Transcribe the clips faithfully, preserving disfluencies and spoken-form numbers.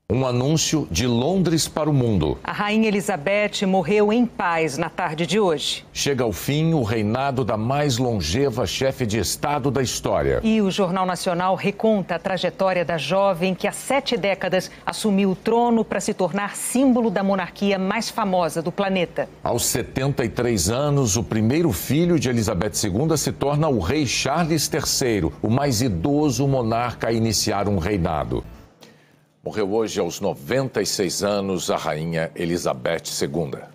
Um anúncio de Londres para o mundo. A Rainha Elizabeth morreu em paz na tarde de hoje. Chega ao fim o reinado da mais longeva chefe de Estado da história. E o Jornal Nacional reconta a trajetória da jovem que há sete décadas assumiu o trono para se tornar símbolo da monarquia mais famosa do planeta. Aos setenta e três anos, o primeiro filho de Elizabeth segunda se torna o rei Charles terceiro, o mais idoso monarca a iniciar um reinado. Morreu hoje aos noventa e seis anos a rainha Elizabeth segunda.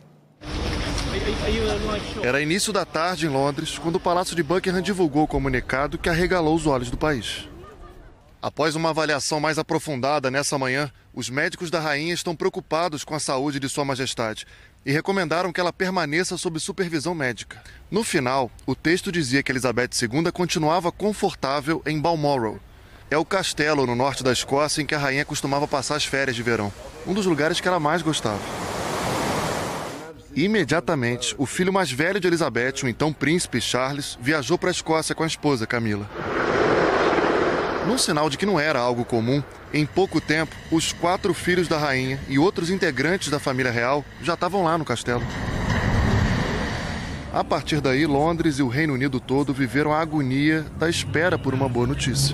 Era início da tarde em Londres, quando o Palácio de Buckingham divulgou o comunicado que arregalou os olhos do país. Após uma avaliação mais aprofundada nessa manhã, os médicos da rainha estão preocupados com a saúde de Sua Majestade e recomendaram que ela permaneça sob supervisão médica. No final, o texto dizia que Elizabeth segunda continuava confortável em Balmoral. É o castelo no norte da Escócia em que a rainha costumava passar as férias de verão. Um dos lugares que ela mais gostava. Imediatamente, o filho mais velho de Elizabeth, o então príncipe Charles, viajou para a Escócia com a esposa Camila. Num sinal de que não era algo comum, em pouco tempo, os quatro filhos da rainha e outros integrantes da família real já estavam lá no castelo. A partir daí, Londres e o Reino Unido todo viveram a agonia da espera por uma boa notícia.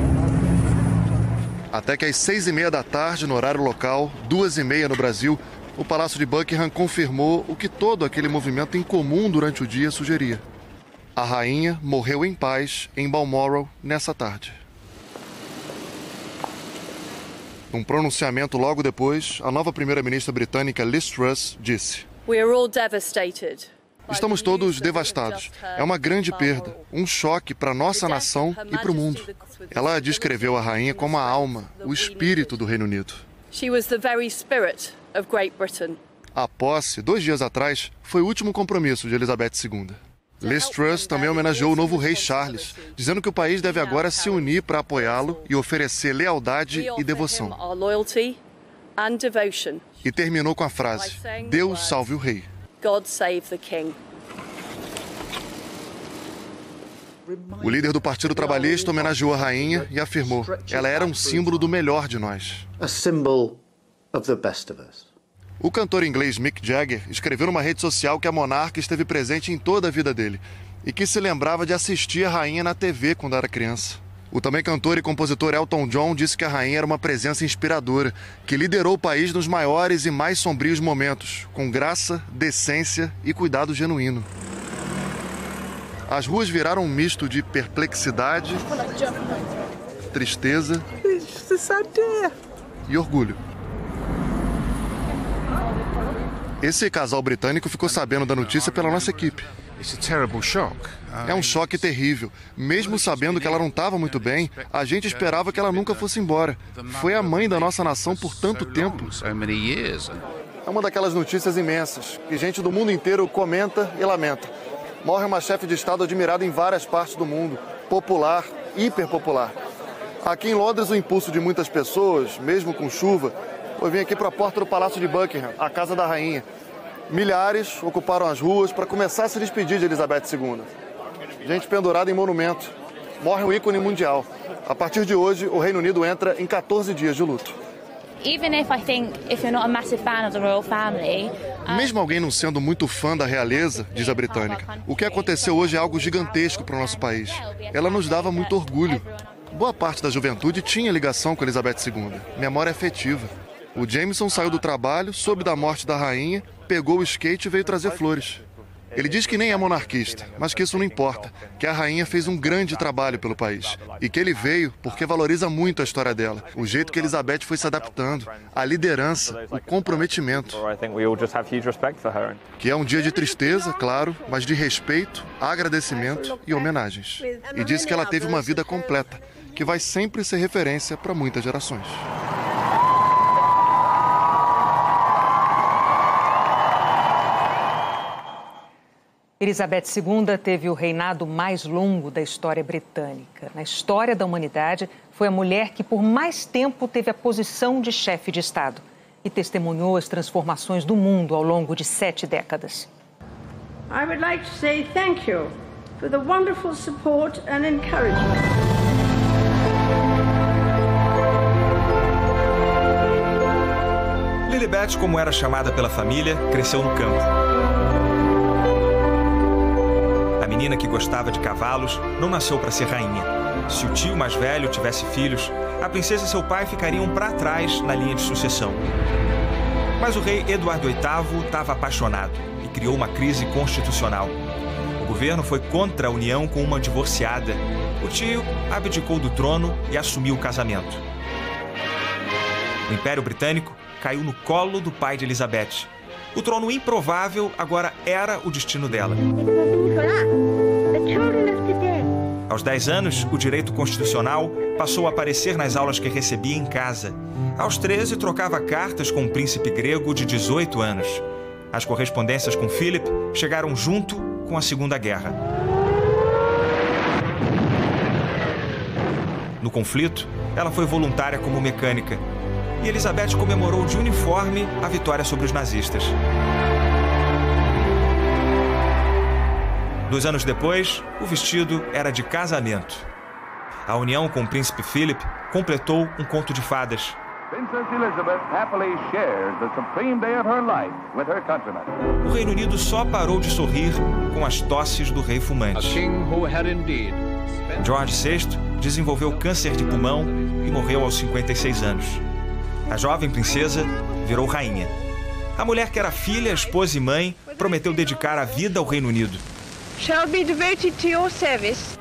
Até que às seis e meia da tarde, no horário local, duas e meia no Brasil, o Palácio de Buckingham confirmou o que todo aquele movimento incomum durante o dia sugeria. A rainha morreu em paz em Balmoral nessa tarde. Num pronunciamento logo depois, a nova primeira-ministra britânica Liz Truss disse: We are all devastated. Estamos todos devastados. É uma grande perda, um choque para nossa nação e para o mundo. Ela descreveu a rainha como a alma, o espírito do Reino Unido. A posse, dois dias atrás, foi o último compromisso de Elizabeth segunda. Liz Truss também homenageou o novo rei Charles, dizendo que o país deve agora se unir para apoiá-lo e oferecer lealdade e devoção. E terminou com a frase: Deus salve o rei. God save the king. O líder do Partido Trabalhista homenageou a rainha e afirmou: ela era um símbolo do melhor de nós. A symbol of the best of us. O cantor inglês Mick Jagger escreveu numa rede social que a monarca esteve presente em toda a vida dele e que se lembrava de assistir a rainha na T V quando era criança. O também cantor e compositor Elton John disse que a rainha era uma presença inspiradora, que liderou o país nos maiores e mais sombrios momentos, com graça, decência e cuidado genuíno. As ruas viraram um misto de perplexidade, tristeza e orgulho. Esse casal britânico ficou sabendo da notícia pela nossa equipe. É um choque terrível. Mesmo sabendo que ela não estava muito bem, a gente esperava que ela nunca fosse embora. Foi a mãe da nossa nação por tanto tempo. É uma daquelas notícias imensas que gente do mundo inteiro comenta e lamenta. Morre uma chefe de Estado admirada em várias partes do mundo, popular, hiperpopular. Aqui em Londres, o impulso de muitas pessoas, mesmo com chuva, foi vir aqui para a porta do Palácio de Buckingham, a casa da rainha. Milhares ocuparam as ruas para começar a se despedir de Elizabeth segunda. Gente pendurada em monumento. Morre um ícone mundial. A partir de hoje, o Reino Unido entra em quatorze dias de luto. Mesmo alguém não sendo muito fã da realeza, diz a britânica, o que aconteceu hoje é algo gigantesco para o nosso país. Ela nos dava muito orgulho. Boa parte da juventude tinha ligação com Elizabeth segunda. Memória afetiva. O Jameson saiu do trabalho, soube da morte da rainha, pegou o skate e veio trazer flores. Ele diz que nem é monarquista, mas que isso não importa, que a rainha fez um grande trabalho pelo país e que ele veio porque valoriza muito a história dela, o jeito que Elizabeth foi se adaptando, a liderança, o comprometimento. Que é um dia de tristeza, claro, mas de respeito, agradecimento e homenagens. E diz que ela teve uma vida completa, que vai sempre ser referência para muitas gerações. Elizabeth segunda teve o reinado mais longo da história britânica. Na história da humanidade, foi a mulher que por mais tempo teve a posição de chefe de Estado e testemunhou as transformações do mundo ao longo de sete décadas. I would like to say thank you for the wonderful support and encouragement. Lilibet, como era chamada pela família, cresceu no campo. A menina que gostava de cavalos não nasceu para ser rainha. Se o tio mais velho tivesse filhos, a princesa e seu pai ficariam para trás na linha de sucessão. Mas o rei Eduardo oitavo estava apaixonado e criou uma crise constitucional. O governo foi contra a união com uma divorciada. O tio abdicou do trono e assumiu o casamento. O Império Britânico caiu no colo do pai de Elizabeth. O trono improvável agora era o destino dela. Aos dez anos, o direito constitucional passou a aparecer nas aulas que recebia em casa. Aos treze, trocava cartas com um príncipe grego de dezoito anos. As correspondências com Philip chegaram junto com a Segunda Guerra. No conflito, ela foi voluntária como mecânica. E Elizabeth comemorou de uniforme a vitória sobre os nazistas. Dois anos depois, o vestido era de casamento. A união com o príncipe Philip completou um conto de fadas. O Reino Unido só parou de sorrir com as tosses do rei fumante. George sexto desenvolveu câncer de pulmão e morreu aos cinquenta e seis anos. A jovem princesa virou rainha. A mulher que era filha, esposa e mãe prometeu dedicar a vida ao Reino Unido. Shall be devoted to your service.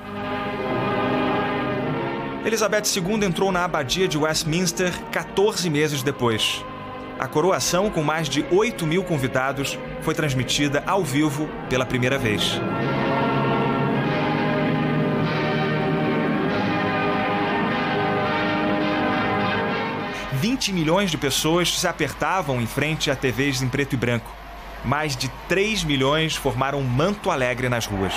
Elizabeth segunda entrou na abadia de Westminster quatorze meses depois. A coroação, com mais de oito mil convidados, foi transmitida ao vivo pela primeira vez. vinte milhões de pessoas se apertavam em frente a T Vs em preto e branco. Mais de três milhões formaram um manto alegre nas ruas.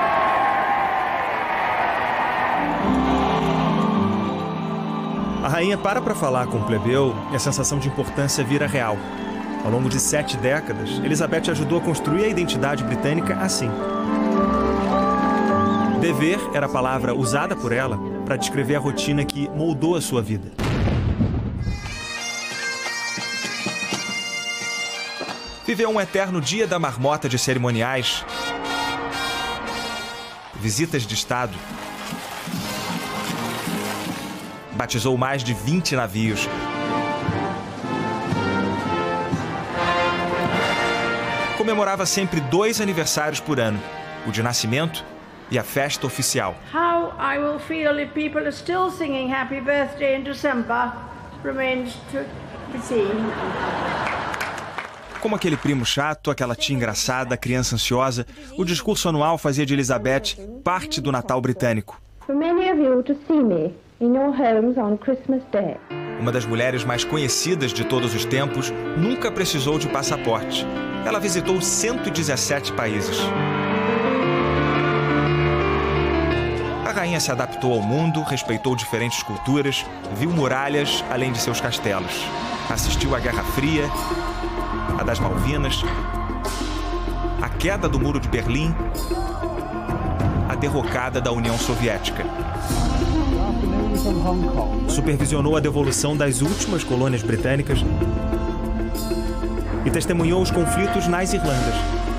A rainha para para falar com o plebeu e a sensação de importância vira real. Ao longo de sete décadas, Elizabeth ajudou a construir a identidade britânica assim. Dever era a palavra usada por ela para descrever a rotina que moldou a sua vida. Viveu um eterno dia da marmota de cerimoniais, visitas de Estado, batizou mais de vinte navios. Comemorava sempre dois aniversários por ano, o de nascimento e a festa oficial. How I will feel if people are still singing Happy Birthday in December remains to be seen. Como aquele primo chato, aquela tia engraçada, a criança ansiosa, o discurso anual fazia de Elizabeth parte do Natal britânico. For many of you to see me in your homes on Christmas Day. Uma das mulheres mais conhecidas de todos os tempos, nunca precisou de passaporte. Ela visitou cento e dezessete países. A rainha se adaptou ao mundo, respeitou diferentes culturas, viu muralhas além de seus castelos. Assistiu à Guerra Fria, a das Malvinas, a queda do Muro de Berlim, a derrocada da União Soviética. Supervisionou a devolução das últimas colônias britânicas e testemunhou os conflitos nas Irlandas.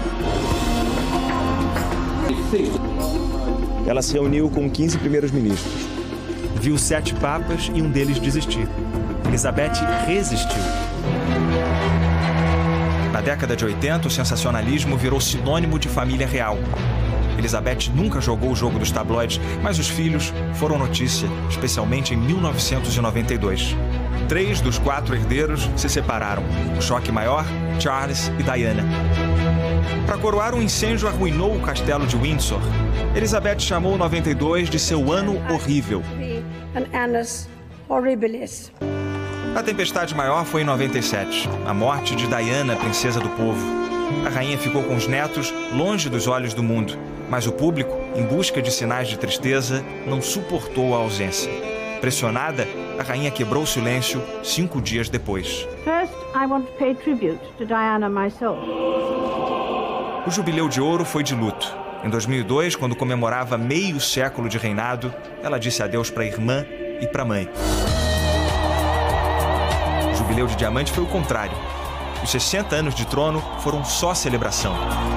Ela se reuniu com quinze primeiros ministros. Viu sete papas e um deles desistir. Elizabeth resistiu. Na década de oitenta, o sensacionalismo virou sinônimo de família real. Elizabeth nunca jogou o jogo dos tabloides, mas os filhos foram notícia, especialmente em mil novecentos e noventa e dois. Três dos quatro herdeiros se separaram. O choque maior, Charles e Diana. Para coroar, um incêndio arruinou o castelo de Windsor. Elizabeth chamou noventa e dois de seu ano horrível. A tempestade maior foi em noventa e sete, a morte de Diana, princesa do povo. A rainha ficou com os netos longe dos olhos do mundo, mas o público, em busca de sinais de tristeza, não suportou a ausência. Pressionada, a rainha quebrou o silêncio cinco dias depois. First, I want to pay tribute to Diana myself. O jubileu de ouro foi de luto. Em dois mil e dois, quando comemorava meio século de reinado, ela disse adeus para a irmã e para a mãe. O jubileu de diamante foi o contrário. Os sessenta anos de trono foram só celebração.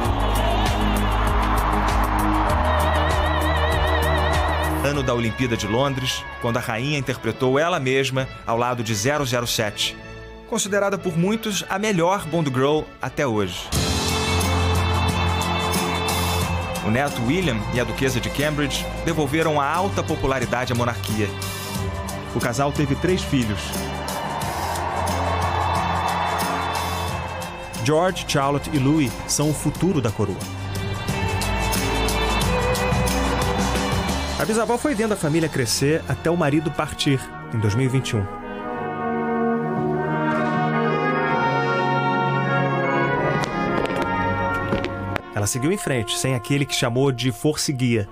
Ano da Olimpíada de Londres, quando a rainha interpretou ela mesma ao lado de zero zero sete, considerada por muitos a melhor Bond Girl até hoje. O neto William e a duquesa de Cambridge devolveram a alta popularidade à monarquia. O casal teve três filhos: George, Charlotte e Louis são o futuro da coroa. A bisavó foi vendo a família crescer até o marido partir, em dois mil e vinte e um. Ela seguiu em frente, sem aquele que chamou de força e guia.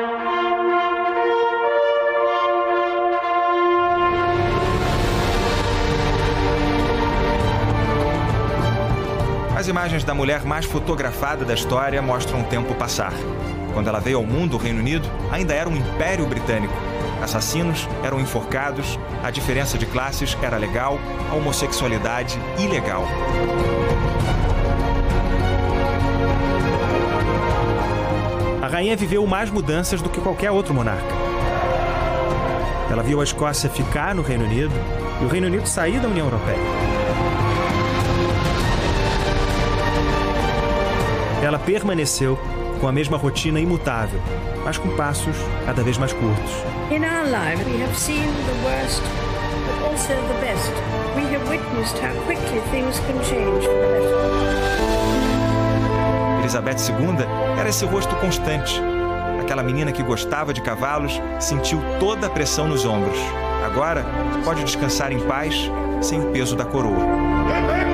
As imagens da mulher mais fotografada da história mostram o tempo passar. Quando ela veio ao mundo, o Reino Unido ainda era um império britânico. Assassinos eram enforcados, a diferença de classes era legal, a homossexualidade ilegal. A rainha viveu mais mudanças do que qualquer outro monarca. Ela viu a Escócia ficar no Reino Unido e o Reino Unido sair da União Europeia. Ela permaneceu com a mesma rotina imutável, mas com passos cada vez mais curtos. In our life, we have seen the worst, but also the best. We have witnessed how quickly things can change for the better. Elizabeth segunda era esse rosto constante. Aquela menina que gostava de cavalos sentiu toda a pressão nos ombros. Agora, pode descansar em paz, sem o peso da coroa.